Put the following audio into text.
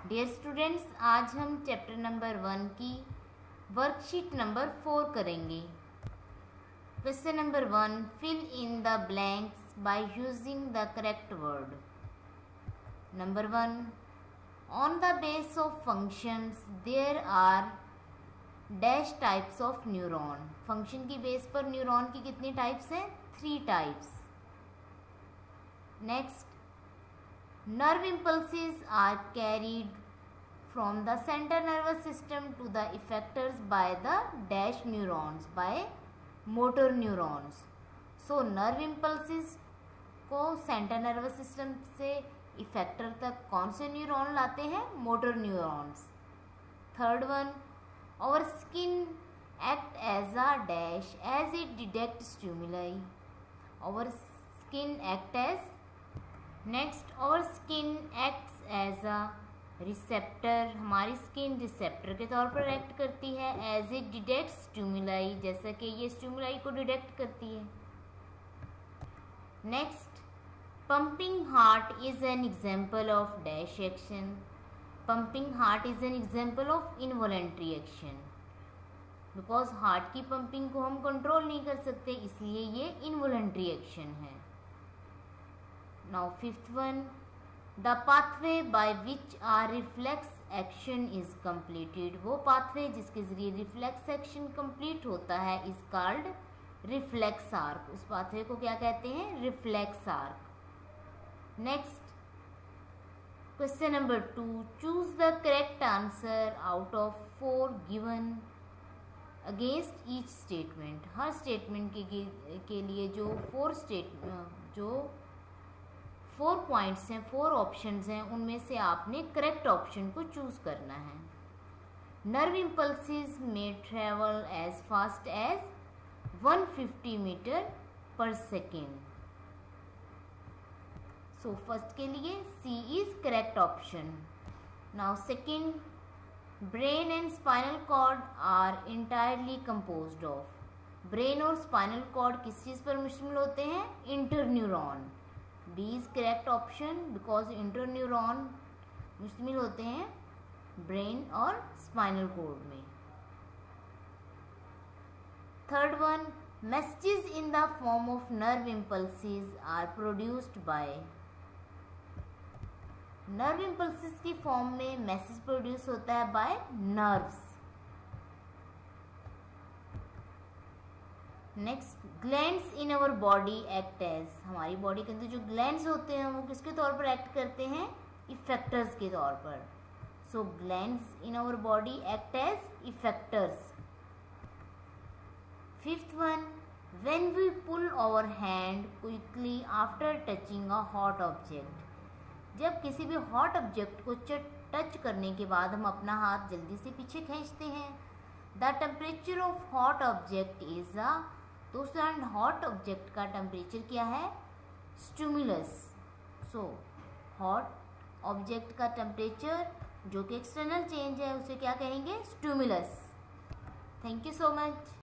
Dear students, आज हम chapter number 1 की वर्कशीट नंबर 4 करेंगे। Question number 1, fill in the blanks by using the correct word. Number 1, on the base of functions there are dash types of neuron. Function की base पर neuron की कितनी types हैं? 3 types. Next, nerve impulses are carried from the central nervous system to the effectors by the dash neurons, by motor neurons. So nerve impulses को central nervous system से effector तक कौन से neuron लाते हैं? Motor neurons. Third one, our skin act as a dash as it detect stimuli. Our skin act as next, और skin acts as a receptor. हमारी skin receptor के तौर पर एक्ट करती है एज इट डिटेक्ट स्टिमुलाई, जैसा कि ये स्टिमुलाई को डिटेक्ट करती है। Next, pumping heart is an example of dash action. Pumping heart is an example of involuntary action, because heart की पंपिंग को हम कंट्रोल नहीं कर सकते, इसलिए ये इनवॉलेंट्री एक्शन है। Now fifth one, the pathway by which our reflex action is completed। वो pathway जिसके जरिए reflex action complete होता है is called reflex arc। उस pathway को क्या कहते हैं? reflex arc। Next, question number 2, choose the correct answer out of 4 given against each statement। Her statement के लिए जो 4 पॉइंट्स हैं, 4 ऑप्शंस हैं, उनमें से आपने करेक्ट ऑप्शन को चूज करना है। नर्व इम्पल्सिस में travel as fast as 150 metre per second. So first के लिए C is correct option. Now second, brain and spinal cord are entirely composed of. Brain और स्पाइनल कॉर्ड किस चीज पर मुश्तमिल होते हैं? Interneuron. D is correct option, because interneuron मुश्तमिल होते हैं ब्रेन और स्पाइनल कॉर्ड में। Third one, messages in the form of nerve impulses are produced bye. Nerve impulses की फॉर्म में मैसेज प्रोड्यूस होता है by nerves. Next, glands in our body act as. हमारी बॉडी के अंदर जो ग्लैंड्स होते हैं वो किसके तौर पर एक्ट करते हैं? इफेक्टर्स के तौर पर। So glands in our body act as effectors. Fifth one, when we pull our hand quickly after touching a hot object. जब किसी भी हॉट ऑब्जेक्ट को टच करने के बाद हम अपना हाथ जल्दी से पीछे खींचते हैं। The temperature of hot object is a, तो हॉट ऑब्जेक्ट का टेम्परेचर क्या है? स्टिमुलस। सो हॉट ऑब्जेक्ट का टेम्परेचर जो कि एक्सटर्नल चेंज है उसे क्या कहेंगे? Stimulus. Thank you so much.